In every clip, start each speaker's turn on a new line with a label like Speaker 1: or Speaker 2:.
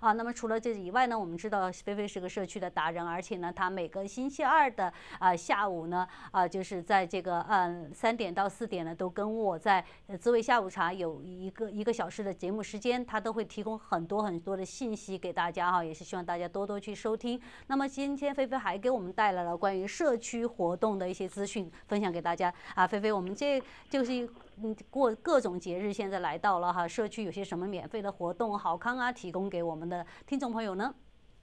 Speaker 1: 啊。那么除了这以外呢，我们知道菲菲是个社区的达人，而且呢，她每个星期二的下午呢就是在这个3点到4点呢，都跟我在滋味下午茶有一个小时的节目时间，她都会提供很多的信息给大家哈，也是希望大家多多去收听。那么今天菲菲还给我们带来了关于社区活动的一些资讯，分享给大家啊。菲菲，我们这就是过各种节日，现在来到了哈，社区有些什么免费的活动、好康啊，提供给我们的听众朋友呢？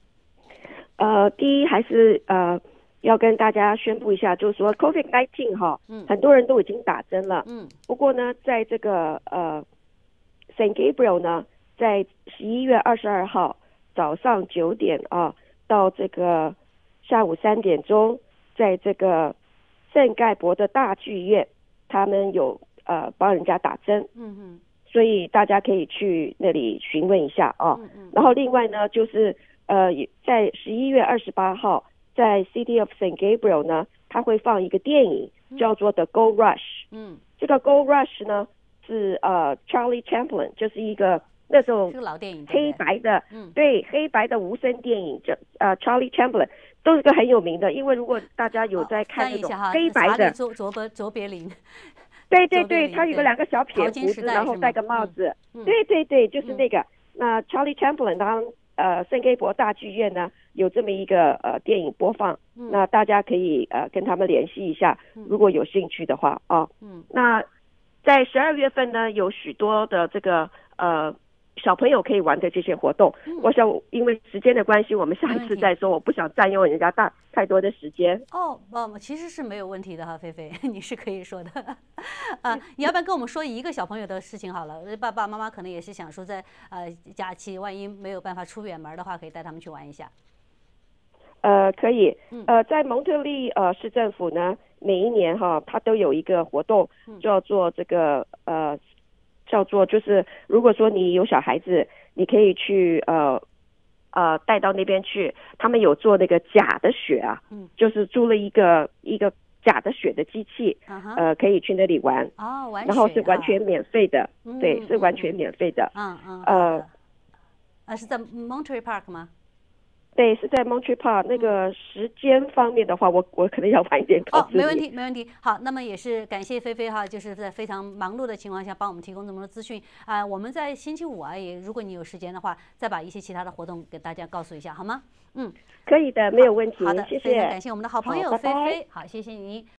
Speaker 2: 第一还是要跟大家宣布一下，就是说 COVID-19 哈，很多人都已经打针了，不过呢，在这个St. Gabriel 呢，在11月22号早上9点到这个下午3点钟，在这个圣盖博的大剧院，他们有帮人家打针，所以大家可以去那里询问一下然后另外呢，就是在11月28号，在 City of St. Gabriel 呢，他会放一个电影叫做 The Gold Rush。这个 Gold Rush 呢是Charlie Chaplin， 就是一个那种
Speaker 1: 老电影，
Speaker 2: 黑白的，对，黑白的无声电影，Charlie Chaplin 都是个很有名的，因为如果大家有在看那种黑白的，
Speaker 1: 卓别林。
Speaker 2: 对对对，他有个2个小撇胡子，然后戴个帽子，对对对，就是那个。那 Charlie Chaplin 当圣盖博大剧院呢有这么一个电影播放，那大家可以跟他们联系一下，如果有兴趣的话那在12月份呢，有许多的这个小朋友可以玩的这些活动，我想因为时间的关系，我们下一次再说，我不想占用人家太多的时间。
Speaker 1: 其实是没有问题的哈，菲菲，你是可以说的。你要不然跟我们说一个小朋友的事情好了，爸爸妈妈可能也是想说在假期万一没有办法出远门的话，可以带他们去玩一下。
Speaker 2: 可以，在蒙特利市政府呢，每一年它都有一个活动，叫做这个叫做就是如果说你有小孩子，你可以去带到那边去，他们有做那个假的雪就是租了一个假的雪的机器，可以去那里玩，
Speaker 1: 玩雪，
Speaker 2: 然后是完全免费的，对，是完全免费的，
Speaker 1: 是在 Monterey Park 吗？
Speaker 2: 对，是在 Monterey Park。那个时间方面的话，我可能要晚一点告诉你。
Speaker 1: 没问题，没问题。好，那么也是感谢菲菲哈，就是在非常忙碌的情况下帮我们提供这么多资讯我们在星期五也如果你有时间的话，再把一些其他的活动给大家告诉一下，好吗？
Speaker 2: 可以的，没有问题。
Speaker 1: 好的，
Speaker 2: 谢谢。
Speaker 1: 非常感谢我们的好朋友菲菲，好，谢谢你。